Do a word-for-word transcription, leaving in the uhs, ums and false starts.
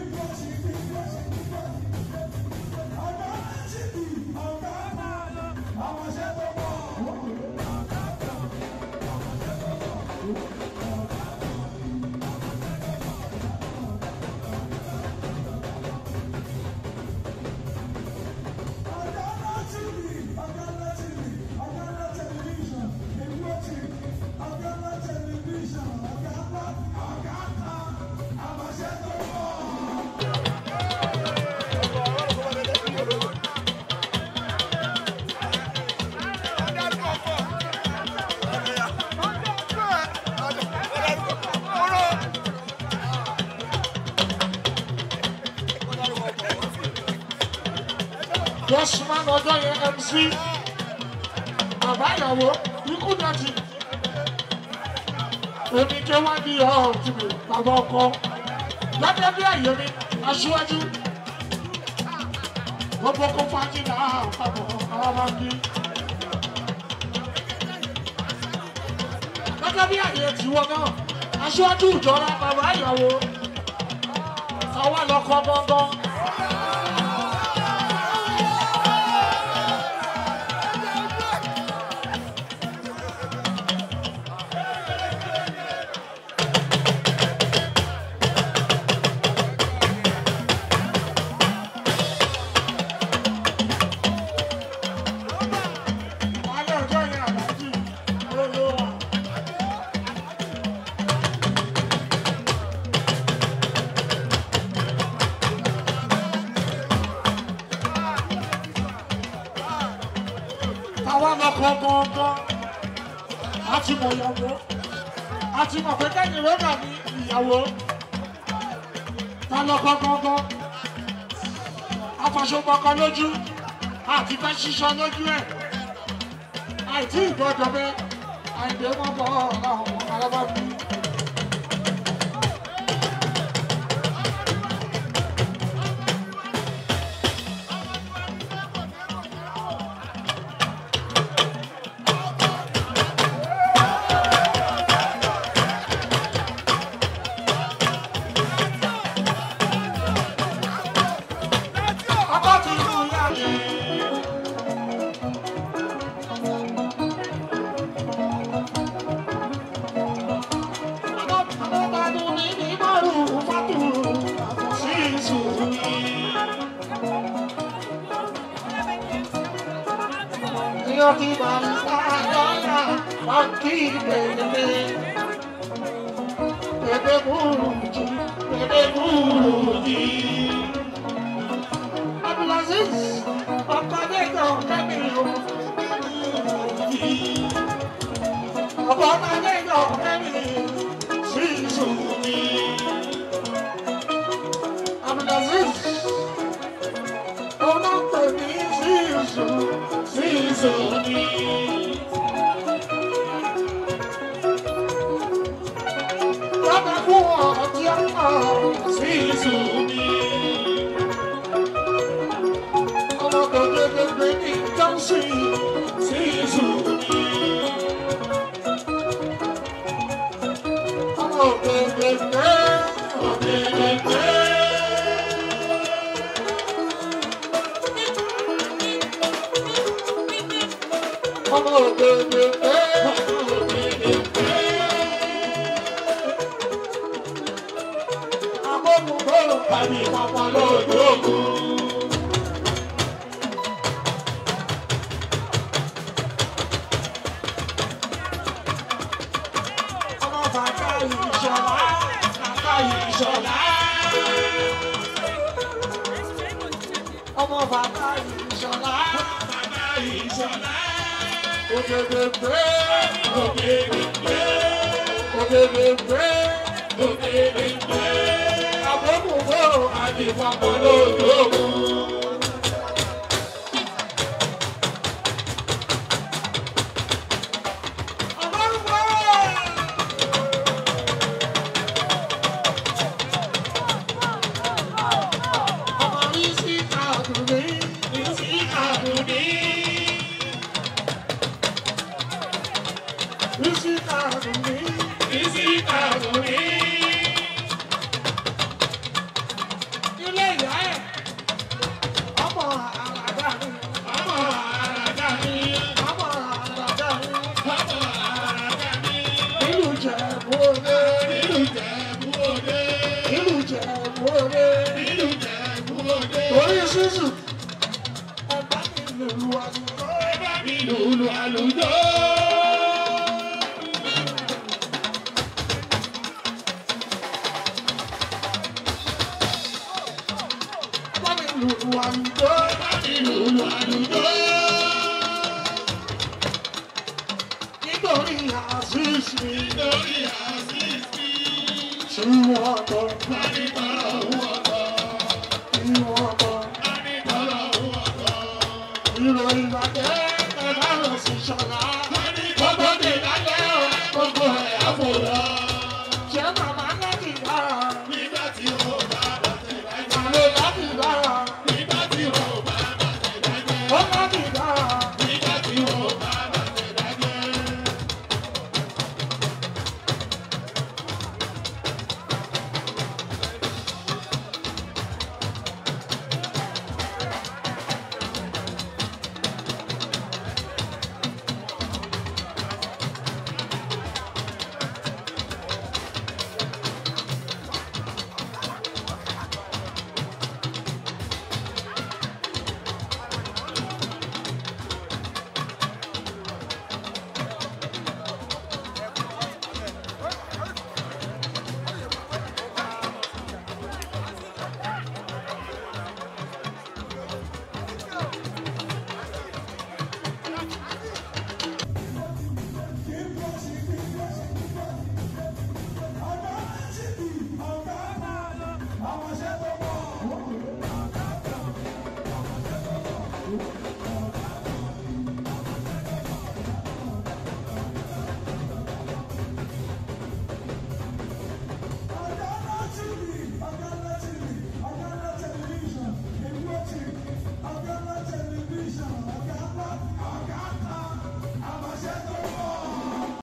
Yẹ́sùmá lọ́jọ́ yẹn M C bàbá ìyàwó ikú dàtí èmi ké wá ní ọ̀tún mi bàbá ọkọ lọ́dẹ bí àyè mi aṣíwájú gbogbo kó fàájì náà papọ̀ àwọn máa ń bí. Lọ́dẹ bí àyè tiwọn náà aṣíwájú ìjọra bàbá ìyàwó àwa lọkọ gbọngàn. Gbọ̀ngàn àti mọ̀ ìyàwó àti mọ̀ pé kẹ́yìn rẹ́gà ní ìyàwó ta lọ́kọ́ gbọ̀ngàn afọ̀ṣọ́gbọ̀kan lójú àti fẹ́ ṣíṣọ́ lójú ẹ̀ àìtí ìgbọ́dọ̀ bẹ́ àìdè mọ́ bọ́ àwọn alábàbí. nílùú Ìjẹ̀bú Òde. nílùú Ìjẹ̀bú Òde. Orí sísù. Ẹ bá mi lùlù àlùjọ. Ẹ bá mi lùlù àlùjọ. Ẹ bá mi lùlù àlùjọ. Ẹ bá mi lùlù àlùjọ. Nítorí àṣìṣe. Nítorí àṣìṣe. Tí wọ́n tọ́